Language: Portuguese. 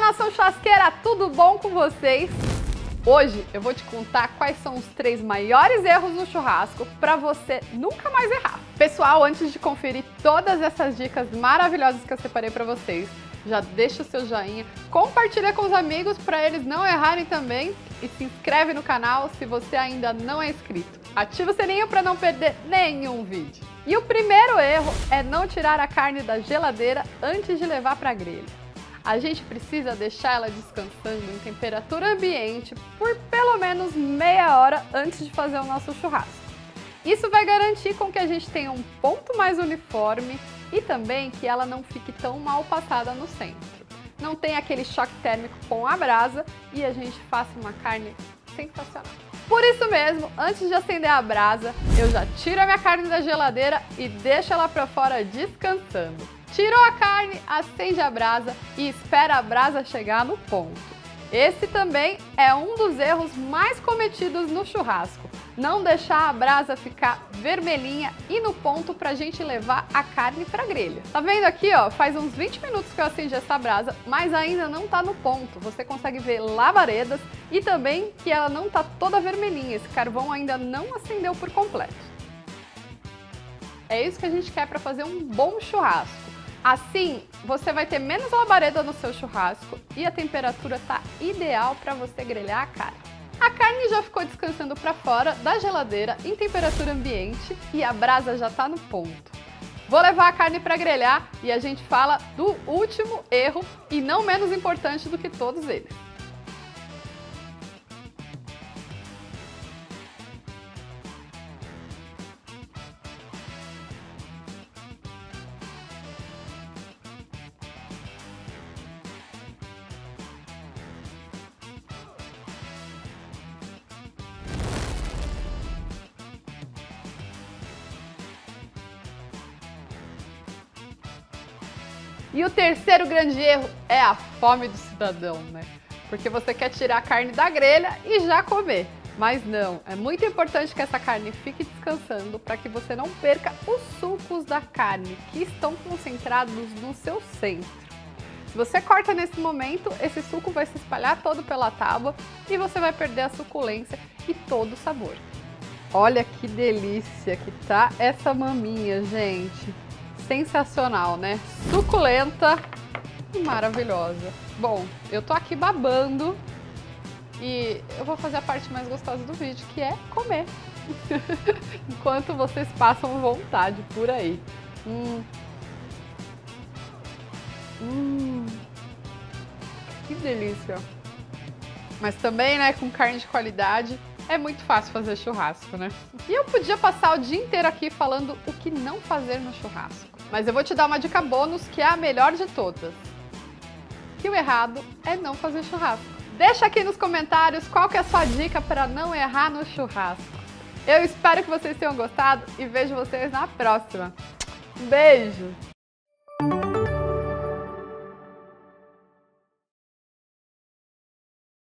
nação churrasqueira, tudo bom com vocês? Hoje eu vou te contar quais são os 3 maiores erros no churrasco para você nunca mais errar. Pessoal, antes de conferir todas essas dicas maravilhosas que eu separei para vocês, já deixa o seu joinha, compartilha com os amigos para eles não errarem também e se inscreve no canal se você ainda não é inscrito. Ativa o sininho para não perder nenhum vídeo. E o primeiro erro é não tirar a carne da geladeira antes de levar para a grelha. A gente precisa deixar ela descansando em temperatura ambiente por pelo menos meia hora antes de fazer o nosso churrasco. Isso vai garantir com que a gente tenha um ponto mais uniforme e também que ela não fique tão mal passada no centro. Não tem aquele choque térmico com a brasa e a gente faça uma carne sensacional. Por isso mesmo, antes de acender a brasa, eu já tiro a minha carne da geladeira e deixo ela para fora descansando. Tirou a carne, acende a brasa e espera a brasa chegar no ponto. Esse também é um dos erros mais cometidos no churrasco. Não deixar a brasa ficar vermelhinha e no ponto para a gente levar a carne para a grelha. Tá vendo aqui, ó? Faz uns 20 minutos que eu acendi essa brasa, mas ainda não tá no ponto. Você consegue ver labaredas e também que ela não tá toda vermelhinha. Esse carvão ainda não acendeu por completo. É isso que a gente quer para fazer um bom churrasco. Assim, você vai ter menos labareda no seu churrasco e a temperatura tá ideal para você grelhar a carne. A carne já ficou descansando para fora da geladeira em temperatura ambiente e a brasa já tá no ponto. Vou levar a carne para grelhar e a gente fala do último erro e não menos importante do que todos eles. E o terceiro grande erro é a fome do cidadão, né? Porque você quer tirar a carne da grelha e já comer. Mas não, é muito importante que essa carne fique descansando para que você não perca os sucos da carne que estão concentrados no seu centro. Se você corta nesse momento, esse suco vai se espalhar todo pela tábua e você vai perder a suculência e todo o sabor. Olha que delícia que tá essa maminha, gente! Sensacional, né? Suculenta e maravilhosa. Bom, eu tô aqui babando e eu vou fazer a parte mais gostosa do vídeo, que é comer. Enquanto vocês passam vontade por aí. Que delícia. Mas também, né, com carne de qualidade, é muito fácil fazer churrasco, né? E eu podia passar o dia inteiro aqui falando o que não fazer no churrasco. Mas eu vou te dar uma dica bônus que é a melhor de todas. Que o errado é não fazer churrasco. Deixa aqui nos comentários qual que é a sua dica para não errar no churrasco. Eu espero que vocês tenham gostado e vejo vocês na próxima. Beijo!